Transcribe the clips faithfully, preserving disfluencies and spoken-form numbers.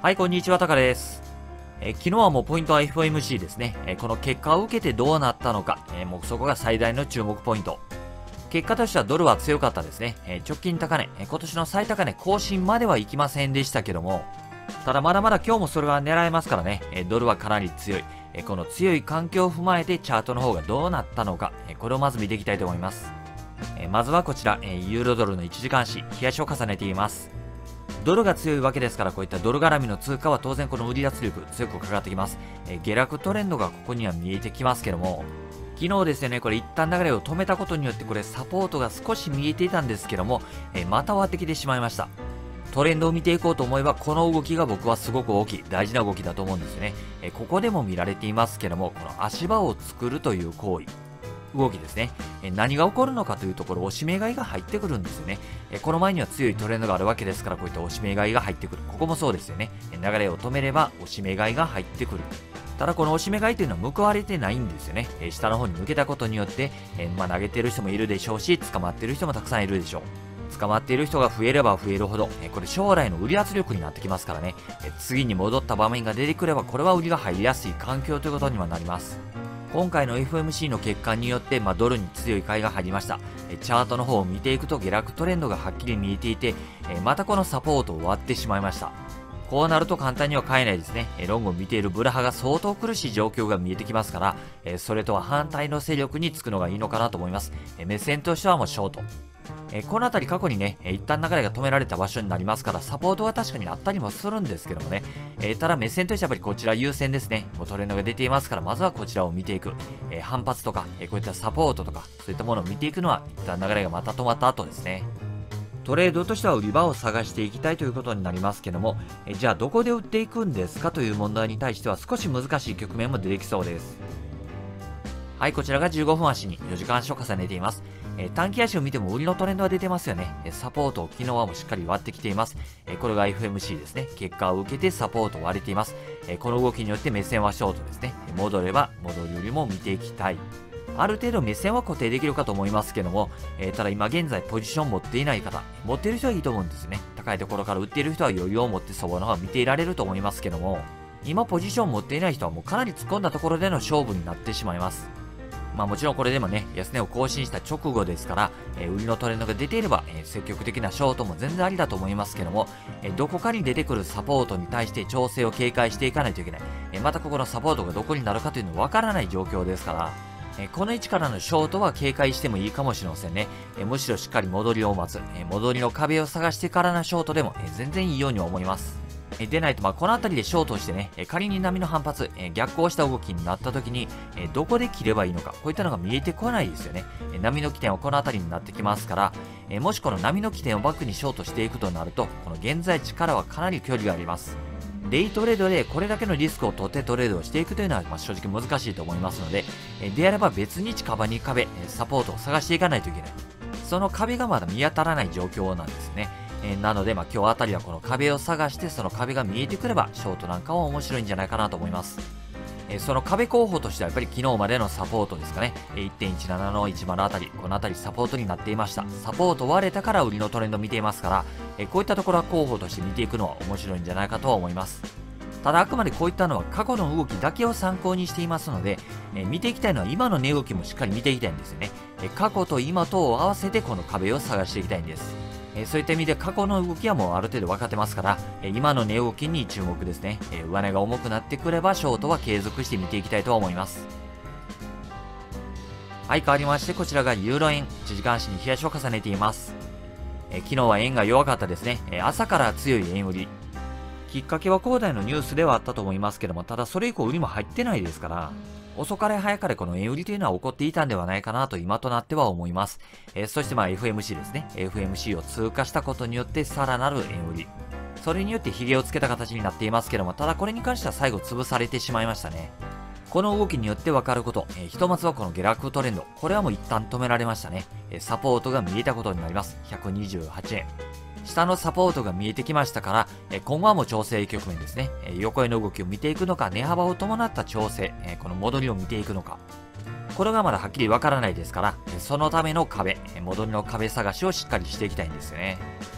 はい、こんにちは、タカです。えー昨日はもうポイントは エフオーエムシー ですね。えーこの結果を受けてどうなったのか、えーもうそこが最大の注目ポイント。結果としてはドルは強かったですね。えー直近高値、えー今年の最高値更新まではいきませんでしたけども、ただまだまだ今日もそれは狙えますからね。えードルはかなり強い。えーこの強い環境を踏まえてチャートの方がどうなったのか、えーこれをまず見ていきたいと思います。えーまずはこちら、えーユーロドルのいちじかん足、冷やしを重ねています。ドルが強いわけですから、こういったドル絡みの通貨は当然この売り圧力強くかかってきます。えー下落トレンドがここには見えてきますけども、昨日ですよね、これ一旦流れを止めたことによってこれサポートが少し見えていたんですけども、えーまた割ってきてしまいました。トレンドを見ていこうと思えば、この動きが僕はすごく大きい、大事な動きだと思うんですよね。えーここでも見られていますけども、この足場を作るという行為。動きですね。え何が起こるのかというところ、押し目買いが入ってくるんですよね。えこの前には強いトレンドがあるわけですから、こういった押し目買いが入ってくる。ここもそうですよね。え流れを止めれば押し目買いが入ってくる。ただこの押し目買いというのは報われてないんですよね。え下の方に向けたことによって、えまあ、投げてる人もいるでしょうし、捕まってる人もたくさんいるでしょう。捕まっている人が増えれば増えるほど、えこれ将来の売り圧力になってきますからね。え次に戻った場面が出てくれば、これは売りが入りやすい環境ということにはなります。今回の エフオーエムシー の結果によって、まあ、ドルに強い買いが入りました。えチャートの方を見ていくと下落トレンドがはっきり見えていて、えまたこのサポートを割ってしまいました。こうなると簡単には買えないですね。えロングを見ているブラハが相当苦しい状況が見えてきますから、えそれとは反対の勢力につくのがいいのかなと思います。え目線としてはもうショート。えーこの辺り過去にね、えー一旦流れが止められた場所になりますから、サポートは確かにあったりもするんですけどもね、えーただ目線としてはやっぱりこちら優先ですね。もうトレンドが出ていますから、まずはこちらを見ていく。えー反発とか、えーこういったサポートとか、そういったものを見ていくのは、一旦流れがまた止まった後ですね。トレードとしては売り場を探していきたいということになりますけども、えーじゃあどこで売っていくんですかという問題に対しては少し難しい局面も出てきそうです。はい、こちらがじゅうごふん足によじかん足を重ねています。えー短期足を見ても売りのトレンドは出てますよね。えーサポートを昨日はもうしっかり割ってきています。えーこれが エフオーエムシー ですね。結果を受けてサポートを割れています。えーこの動きによって目線はショートですね。えー戻れば戻るよりも見ていきたい。ある程度目線は固定できるかと思いますけども、えーただ今現在ポジション持っていない方、持っている人はいいと思うんですよね。高いところから売っている人は余裕を持ってそこの方が見ていられると思いますけども、今ポジション持っていない人はもうかなり突っ込んだところでの勝負になってしまいます。まあもちろんこれでもね、安値を更新した直後ですから、えー売りのトレンドが出ていれば、えー積極的なショートも全然ありだと思いますけども、えーどこかに出てくるサポートに対して調整を警戒していかないといけない。えーまたここのサポートがどこになるかというのはわからない状況ですから、えーこの位置からのショートは警戒してもいいかもしれませんね。えーむしろしっかり戻りを待つ。えー戻りの壁を探してからのショートでも、えー全然いいように思います。えでないと、まあ、この辺りでショートしてね、え仮に波の反発、え逆行した動きになった時に、えどこで切ればいいのか、こういったのが見えてこないですよね。え波の起点はこの辺りになってきますから、えもしこの波の起点をバックにショートしていくとなると、この現在地からはかなり距離があります。デイトレードでこれだけのリスクを取ってトレードをしていくというのは、まあ、正直難しいと思いますので、えであれば別に近場に壁、えサポートを探していかないといけない。その壁がまだ見当たらない状況なんですね。えーなので、まあ、今日あたりはこの壁を探して、その壁が見えてくれば、ショートなんかは面白いんじゃないかなと思います。えーその壁候補としては、やっぱり昨日までのサポートですかね。えーいってんいちななのいちまるあたり、このあたりサポートになっていました。サポート割れたから売りのトレンド見ていますから、えーこういったところは候補として見ていくのは面白いんじゃないかとは思います。ただあくまでこういったのは過去の動きだけを参考にしていますので、えー見ていきたいのは今の値動きもしっかり見ていきたいんですよね。えー過去と今とを合わせてこの壁を探していきたいんです。えーそういった意味で過去の動きはもうある程度分かってますから、えー今の値動きに注目ですね。えー上値が重くなってくればショートは継続して見ていきたいと思います。はい、変わりましてこちらがユーロ円、いちじかん足に冷やしを重ねています。えー昨日は円が弱かったですね。えー朝から強い円売り。きっかけは恒大のニュースではあったと思いますけども、ただそれ以降売りも入ってないですから、遅かれ早かれこの円売りというのは起こっていたんではないかなと今となっては思います。えーそしてまあ エフオーエムシー ですね。エフオーエムシー を通過したことによってさらなる円売り。それによってヒゲをつけた形になっていますけども、ただこれに関しては最後潰されてしまいましたね。この動きによってわかること、えーひとまずはこの下落トレンド、これはもう一旦止められましたね。えーサポートが見えたことになります。ひゃくにじゅうはちえん。下のサポートが見えてきましたから、え今後はもう調整局面ですね。え横への動きを見ていくのか、値幅を伴った調整、えこの戻りを見ていくのか。これがまだはっきりわからないですから、えそのための壁、え戻りの壁探しをしっかりしていきたいんですよね。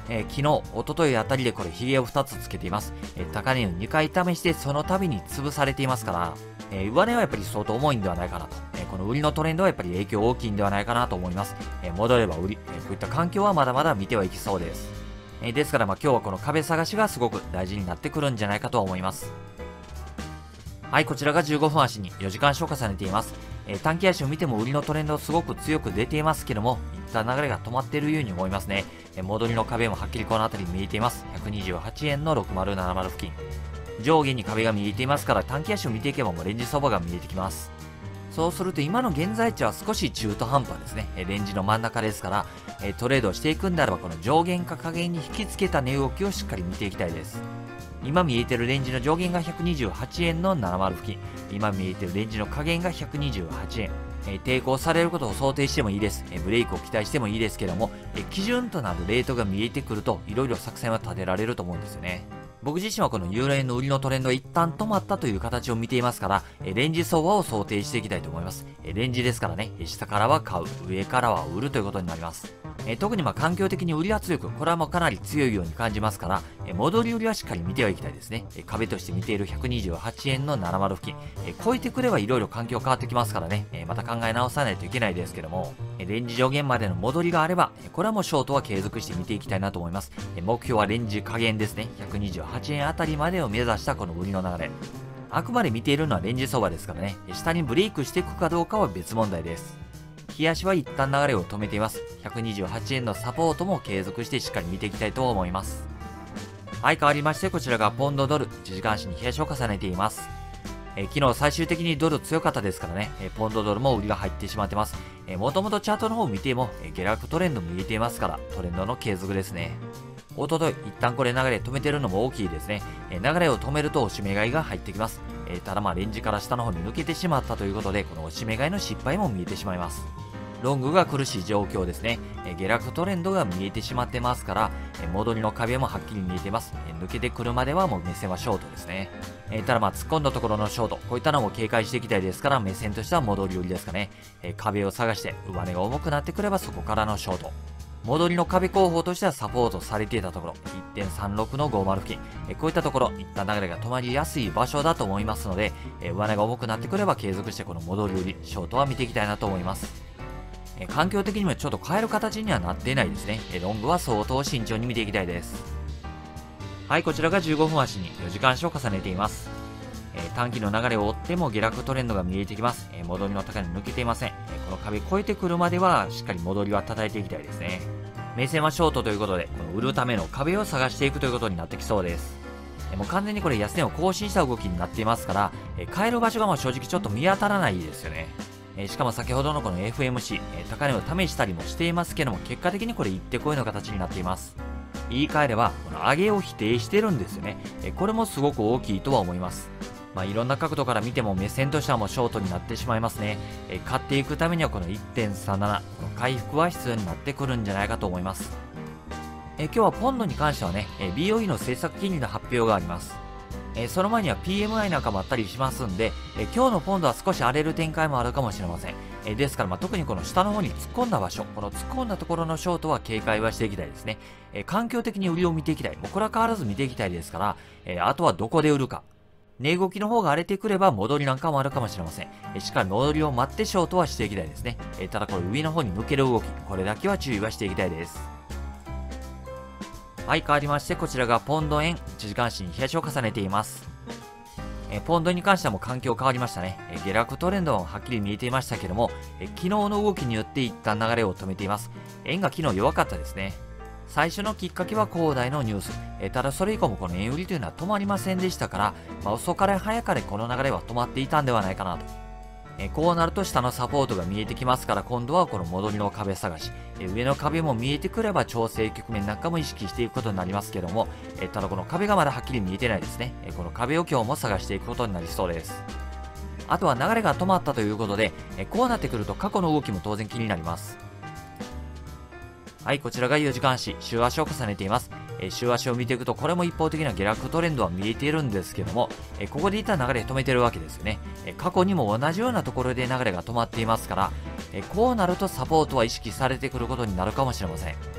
えー、昨日、一昨日あたりでこれヒゲをふたつつけています。えー、高値をにかい試してその度に潰されていますから、えー、上値はやっぱり相当重いんではないかなと。えー、この売りのトレンドはやっぱり影響大きいんではないかなと思います。えー、戻れば売り、えー、こういった環境はまだまだ見てはいきそうです。えー、ですからまあ今日はこの壁探しがすごく大事になってくるんじゃないかと思います。はい、こちらがじゅうごふん足によじかん足を重ねています。えー、短期足を見ても売りのトレンドすごく強く出ていますけども、いった流れが止まっているように思いますね。えー、戻りの壁もはっきりこの辺り見えています。ひゃくにじゅうはちえんのろくまるななまる付近。上下に壁が見えていますから、短期足を見ていけばもうレンジ相場が見えてきます。そうすると今の現在地は少し中途半端ですね。えー、レンジの真ん中ですから、えー、トレードをしていくんであればこの上限か下限に引き付けた値動きをしっかり見ていきたいです。今見えてるレンジの上限がひゃくにじゅうはちえんのななまる付近。今見えてるレンジの下限がひゃくにじゅうはちえん。えー、抵抗されることを想定してもいいです。えー、ブレイクを期待してもいいですけども、えー、基準となるレートが見えてくると、いろいろ作戦は立てられると思うんですよね。僕自身はこのユーロ円の売りのトレンドが一旦止まったという形を見ていますから、えレンジ相場を想定していきたいと思います。えレンジですからね、下からは買う、上からは売るということになります。え特にまあ環境的に売り圧力、これはもうかなり強いように感じますから、え戻り売りはしっかり見てはいきたいですね。え壁として見ているひゃくにじゅうはちえんのななまる付近、え超えてくればいろいろ環境変わってきますからね、えまた考え直さないといけないですけども、えレンジ上限までの戻りがあれば、えこれはもうショートは継続して見ていきたいなと思います。え目標はレンジ下限ですね。ひゃくにじゅうはちえんあたりまでを目指したこの売りの流れ。あくまで見ているのはレンジ相場ですからね、下にブレイクしていくかどうかは別問題です。日足は一旦流れを止めています。ひゃくにじゅうはちえんのサポートも継続してしっかり見ていきたいと思います。はい、変わりましてこちらがポンドドル、いちじかん足に日足を重ねています。えー、昨日最終的にドル強かったですからね、えー、ポンドドルも売りが入ってしまってます。えー、もともとチャートの方を見ても、えー、下落トレンド見えていますから、トレンドの継続ですね。おととい、一旦これ流れ止めてるのも大きいですね。えー、流れを止めると押し目買いが入ってきます。えー、ただまあレンジから下の方に抜けてしまったということで、この押し目買いの失敗も見えてしまいます。ロングが苦しい状況ですね。えー、下落トレンドが見えてしまってますから、えー、戻りの壁もはっきり見えてます。えー、抜けてくるまではもう目線はショートですね。えー、ただまあ突っ込んだところのショート、こういったのも警戒していきたいですから、目線としては戻り売りですかね。えー、壁を探して、上値が重くなってくればそこからのショート。戻りの壁候補としてはサポートされていたところ、いってんさんろく のごじゅう付近、えこういったところ、一旦流れが止まりやすい場所だと思いますので、え上値が重くなってくれば継続してこの戻り売り、ショートは見ていきたいなと思います。え環境的にもちょっと変える形にはなっていないですね。えロングは相当慎重に見ていきたいです。はい、こちらがじゅうごふん足によじかん足を重ねています。えー、短期の流れを追っても下落トレンドが見えてきます。えー、戻りの高値抜けていません。えー、この壁越えてくるまではしっかり戻りは叩いていきたいですね。目線はショートということで、この売るための壁を探していくということになってきそうです。えー、もう完全にこれ安値を更新した動きになっていますから、えー、買える場所がまあ正直ちょっと見当たらないですよね。えー、しかも先ほどのこの エフエムシー、えー、高値を試したりもしていますけども、結果的にこれ行ってこいの形になっています。言い換えれば、この上げを否定してるんですよね。えー、これもすごく大きいとは思います。まあ、いろんな角度から見ても目線としてはもうショートになってしまいますね。え買っていくためにはこの いってんさんなな、この回復は必要になってくるんじゃないかと思います。え今日はポンドに関してはね、え ビーオーイー の政策金利の発表があります。えその前には ピーエムアイ なんかもあったりしますんで、え今日のポンドは少し荒れる展開もあるかもしれません。えですからまあ特にこの下の方に突っ込んだ場所、この突っ込んだところのショートは警戒はしていきたいですね。え環境的に売りを見ていきたい。もうこれは変わらず見ていきたいですから、えあとはどこで売るか。値動きの方が荒れてくれば戻りなんかもあるかもしれません。えしっかり戻りを待ってショートはしていきたいですね。えただこれ上の方に抜ける動き、これだけは注意はしていきたいです。はい、変わりましてこちらがポンド円、いちじかん足に日足を重ねています。えポンドに関してはもう環境変わりましたね。え下落トレンドははっきり見えていましたけども、え昨日の動きによって一旦流れを止めています。円が昨日弱かったですね。最初のきっかけは恒大のニュース。えただそれ以降もこの円売りというのは止まりませんでしたから、まあ、遅かれ早かれこの流れは止まっていたんではないかなと。えこうなると下のサポートが見えてきますから、今度はこの戻りの壁探し。え上の壁も見えてくれば調整局面なんかも意識していくことになりますけども、えただこの壁がまだはっきり見えてないですね。えこの壁を今日も探していくことになりそうです。あとは流れが止まったということで、えこうなってくると過去の動きも当然気になります。はい、こちらがよじかん足、週足を重ねています。えー、週足を見ていくと、これも一方的な下落トレンドは見えているんですけども、えー、ここで一旦流れ止めてるわけですよね。えー、過去にも同じようなところで流れが止まっていますから、えー、こうなるとサポートは意識されてくることになるかもしれません。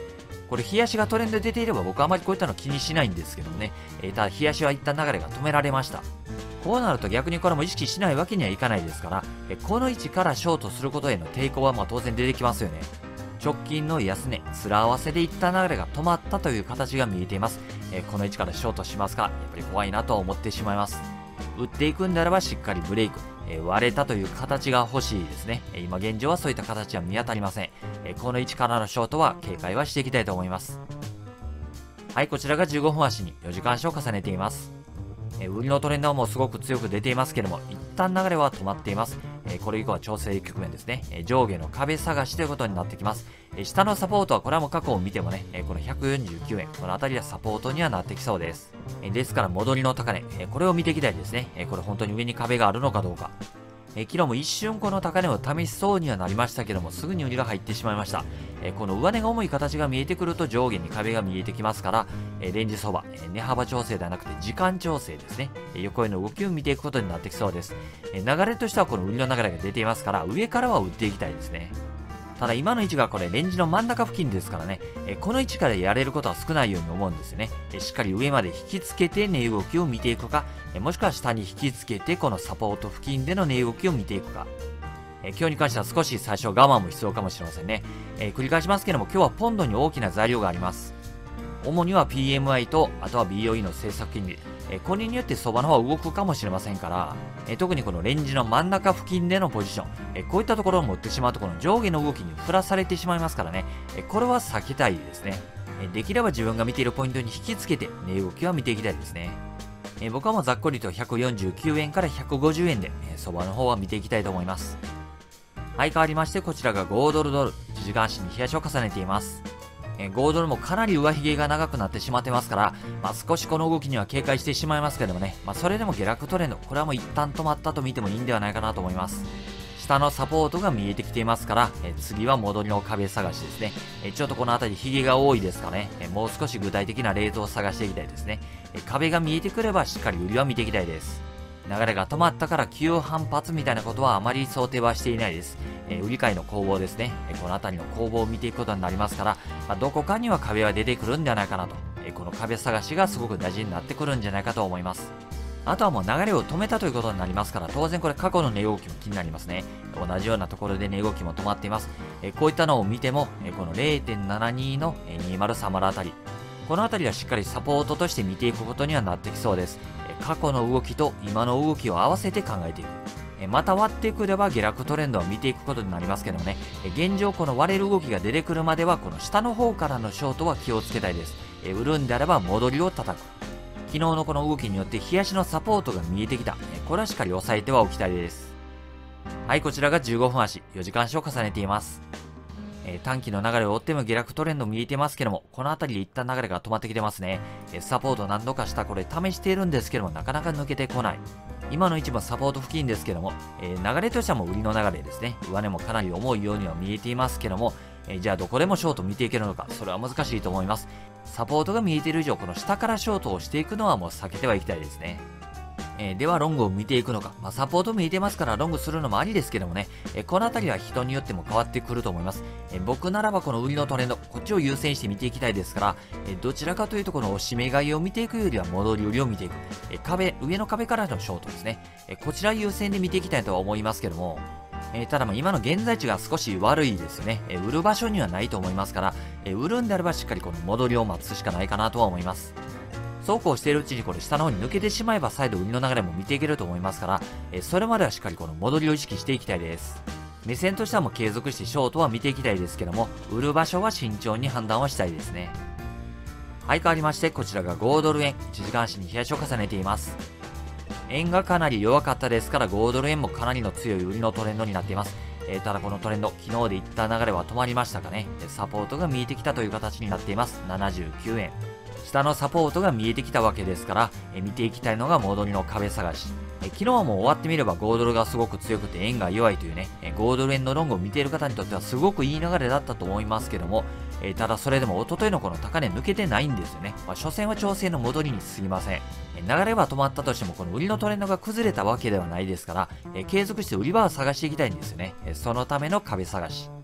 これ、冷やしがトレンドで出ていれば僕はあまりこういったの気にしないんですけどもね。えー、ただ、冷やしは一旦流れが止められました。こうなると逆にこれも意識しないわけにはいかないですから、えこの位置からショートすることへの抵抗はまあ当然出てきますよね。直近の安値、面合わせで一旦流れが止まったという形が見えています。えこの位置からショートしますか、やっぱり怖いなと思ってしまいます。打っていくんであればしっかりブレイク、え割れたという形が欲しいですね。え今現状はそういった形は見当たりません。えこの位置からのショートは警戒はしていきたいと思います。はい、こちらがじゅうごふん足によじかん足を重ねています。え売りのトレンドはもうすごく強く出ていますけども、一旦流れは止まっています。えこれ以降は調整局面ですね。え上下の壁探しということになってきます。え下のサポートはこれはもう過去を見てもね、えこのひゃくよんじゅうきゅうえん、この辺りはサポートにはなってきそうです。えですから戻りの高値、えこれを見ていきたいですね。えこれ本当に上に壁があるのかどうか。え昨日も一瞬この高値を試しそうにはなりましたけども、すぐに売りが入ってしまいました。えこの上値が重い形が見えてくると上下に壁が見えてきますから、えレンジ相場、え値幅調整ではなくて時間調整ですね。え横への動きを見ていくことになってきそうです。え流れとしてはこの売りの流れが出ていますから、上からは売っていきたいですね。ただ今の位置がこれレンジの真ん中付近ですからね、えこの位置からやれることは少ないように思うんですよね。えしっかり上まで引きつけて値動きを見ていくか、えもしくは下に引きつけてこのサポート付近での値動きを見ていくか。え今日に関しては少し最初我慢も必要かもしれませんね。え繰り返しますけども、今日はポンドに大きな材料があります。主には ピーエムアイ と、あとは ビーオーイー の政策金利。えこれによって相場の方は動くかもしれませんから、え特にこのレンジの真ん中付近でのポジション、えこういったところを持ってしまうとこの上下の動きに振らされてしまいますからね、えこれは避けたいですね。えできれば自分が見ているポイントに引きつけて値動きは見ていきたいですね。え僕はもうざっくりとひゃくよんじゅうきゅうえんからひゃくごじゅうえんで、え相場の方は見ていきたいと思います。はい、変わりましてこちらがごドルドル、いちじかん足に冷やしを重ねています。えごドルもかなり上髭が長くなってしまってますから、まあ、少しこの動きには警戒してしまいますけどもね、まあ、それでも下落トレンド、これはもう一旦止まったと見てもいいんではないかなと思います。下のサポートが見えてきていますから、え次は戻りの壁探しですね。えちょっとこの辺り髭が多いですかね、えもう少し具体的なレートを探していきたいですね。え壁が見えてくればしっかり売りは見ていきたいです。流れが止まったから急反発みたいなことはあまり想定はしていないです。えー、売り買いの攻防ですね。えー、この辺りの攻防を見ていくことになりますから、まあ、どこかには壁は出てくるんではないかなと。えー、この壁探しがすごく大事になってくるんじゃないかと思います。あとはもう流れを止めたということになりますから、当然これ過去の値動きも気になりますね。同じようなところで値動きも止まっています。えー、こういったのを見ても、えー、この れいてんななに のにまるさんまるあたり、このあたりはしっかりサポートとして見ていくことにはなってきそうです。過去の動きと今の動きを合わせて考えていく。また割ってくれば下落トレンドを見ていくことになりますけどもね、現状この割れる動きが出てくるまではこの下の方からのショートは気をつけたいです。売るんであれば戻りを叩く。昨日のこの動きによって冷やしのサポートが見えてきた。これはしっかり押さえてはおきたいです。はい、こちらがじゅうごふん足、よじかん足を重ねています。えー、短期の流れを追っても下落トレンド見えてますけども、この辺りで一旦流れが止まってきてますね。えー、サポート何度かしたこれ試しているんですけども、なかなか抜けてこない。今の位置もサポート付近ですけども、えー、流れとしてはもう売りの流れですね。上値もかなり重いようには見えていますけども、えー、じゃあどこでもショート見ていけるのか、それは難しいと思います。サポートが見えている以上、この下からショートをしていくのはもう避けてはいきたいですね。えー、ではロングを見ていくのか、まあ、サポート見えてますからロングするのもありですけどもね、えー、この辺りは人によっても変わってくると思います。えー、僕ならばこの売りのトレンド、こっちを優先して見ていきたいですから、えー、どちらかというとこの押し目買いを見ていくよりは戻り売りを見ていく、えー、壁、上の壁からのショートですね、えー、こちら優先で見ていきたいとは思いますけども、えー、ただまあ今の現在地が少し悪いですよね。えー、売る場所にはないと思いますから、えー、売るんであればしっかりこの戻りを待つしかないかなとは思います。そうこうしているうちにこれ下の方に抜けてしまえば再度売りの流れも見ていけると思いますから、えそれまではしっかりこの戻りを意識していきたいです。目線としてはもう継続してショートは見ていきたいですけども、売る場所は慎重に判断はしたいですね。はい、変わりましてこちらがごドル円、いちじかん足に冷やしを重ねています。円がかなり弱かったですからごドル円もかなりの強い売りのトレンドになっています。えー、ただこのトレンド、昨日でいった流れは止まりましたかね。サポートが見えてきたという形になっています。ななじゅうきゅうえん。下のサポートが見えてきたわけですから、え見ていきたいのが戻りの壁探し。え昨日はもう終わってみればごドルがすごく強くて円が弱いというね、えごドル円のロングを見ている方にとってはすごくいい流れだったと思いますけども、えただそれでも一昨日のこの高値抜けてないんですよね。まあ、所詮は調整の戻りに過ぎません。え流れは止まったとしてもこの売りのトレンドが崩れたわけではないですから、え継続して売り場を探していきたいんですよね。えそのための壁探し。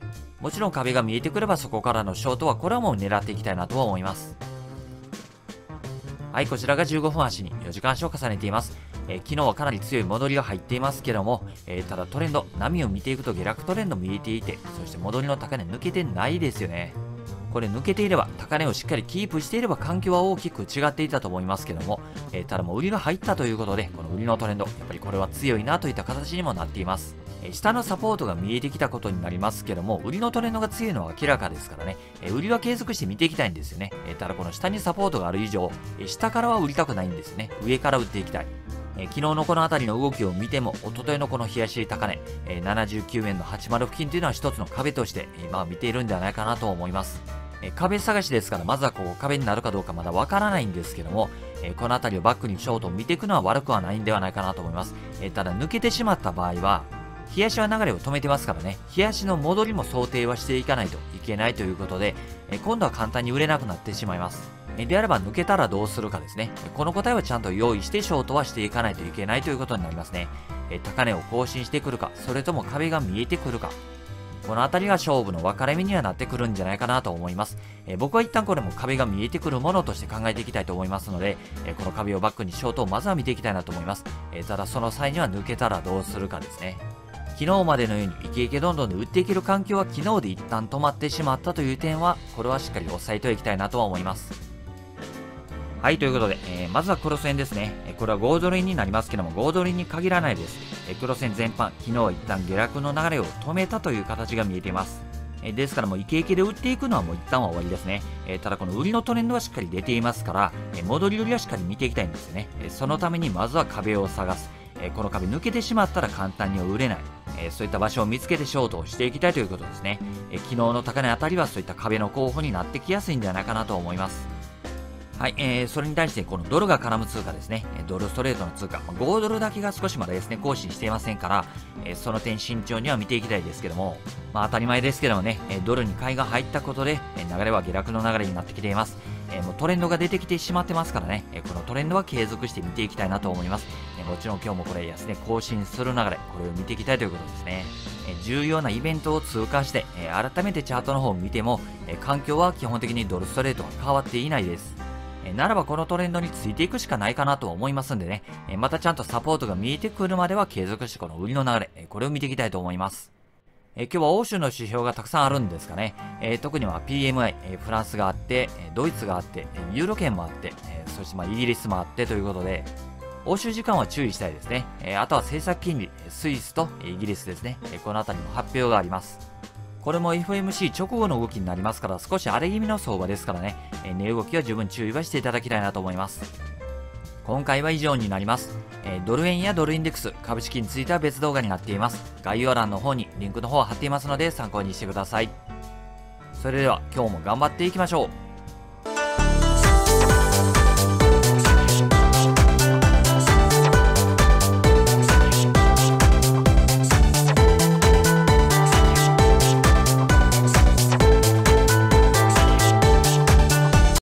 もちろん壁が見えてくればそこからのショートはこれはもう狙っていきたいなとは思います。はい、こちらがじゅうごふん足によじかん足を重ねています。えー、昨日はかなり強い戻りが入っていますけども、えー、ただトレンド、波を見ていくと下落トレンド見えていて、そして戻りの高値抜けてないですよね。これ抜けていれば、高値をしっかりキープしていれば環境は大きく違っていたと思いますけども、えー、ただもう売りが入ったということで、この売りのトレンド、やっぱりこれは強いなといった形にもなっています。えー、下のサポートが見えてきたことになりますけども、売りのトレンドが強いのは明らかですからね、えー、売りは継続して見ていきたいんですよね。えー、ただこの下にサポートがある以上、えー、下からは売りたくないんですよね。上から売っていきたい。えー、昨日のこの辺りの動きを見ても、一昨日のこの冷やし高値、えー、ななじゅうきゅうえんのはちじゅう付近というのは一つの壁として、今は見ているんではないかなと思います。えー、壁探しですから、まずはこう壁になるかどうかまだわからないんですけども、えー、この辺りをバックにショートを見ていくのは悪くはないんではないかなと思います。えー、ただ抜けてしまった場合は、冷やしは流れを止めてますからね、冷やしの戻りも想定はしていかないといけないということで、えー、今度は簡単に売れなくなってしまいます。であれば抜けたらどうするかですね。この答えはちゃんと用意してショートはしていかないといけないということになりますね。高値を更新してくるか、それとも壁が見えてくるか。この辺りが勝負の分かれ目にはなってくるんじゃないかなと思います。僕は一旦これも壁が見えてくるものとして考えていきたいと思いますので、この壁をバックにショートをまずは見ていきたいなと思います。ただその際には抜けたらどうするかですね。昨日までのようにイケイケどんどんで売っていける環境は昨日で一旦止まってしまったという点は、これはしっかり押さえておきたいなとは思います。はい、ということで、えー、まずはクロス円ですね。えー、これはゴールド円になりますけども、ゴールド円に限らないです。えー、クロス円全般、昨日は一旦下落の流れを止めたという形が見えています。えー、ですからもうイケイケで売っていくのはもう一旦は終わりですね。えー、ただこの売りのトレンドはしっかり出ていますから、えー、戻り売りはしっかり見ていきたいんですよね。えー、そのためにまずは壁を探す。えー、この壁抜けてしまったら簡単には売れない。えー、そういった場所を見つけてショートをしていきたいということですね。えー、昨日の高値あたりはそういった壁の候補になってきやすいんじゃないかなと思います。はい、えー、それに対してこのドルが絡む通貨ですね。ドルストレートの通貨、まあ、ごドルだけが少しまだですね、更新していませんから、えー、その点慎重には見ていきたいですけども、まあ当たり前ですけどもね、ドルに買いが入ったことで、流れは下落の流れになってきています。えー、もうトレンドが出てきてしまってますからね、このトレンドは継続して見ていきたいなと思います。もちろん今日もこれ安値更新する流れ、これを見ていきたいということですね。重要なイベントを通過して、改めてチャートの方を見ても、環境は基本的にドルストレートは変わっていないです。ならばこのトレンドについていくしかないかなと思いますんでね、またちゃんとサポートが見えてくるまでは継続してこの売りの流れ、これを見ていきたいと思います。今日は欧州の指標がたくさんあるんですかね。特には ピーエムアイ、フランスがあって、ドイツがあって、ユーロ圏もあって、そしてまあイギリスもあってということで、欧州時間は注意したいですね。あとは政策金利、スイスとイギリスですね。このあたりも発表があります。これも エフオーエムシー 直後の動きになりますから、少し荒れ気味の相場ですからね、値動きは十分注意はしていただきたいなと思います。今回は以上になります。ドル円やドルインデックス、株式については別動画になっています。概要欄の方にリンクの方を貼っていますので参考にしてください。それでは今日も頑張っていきましょう。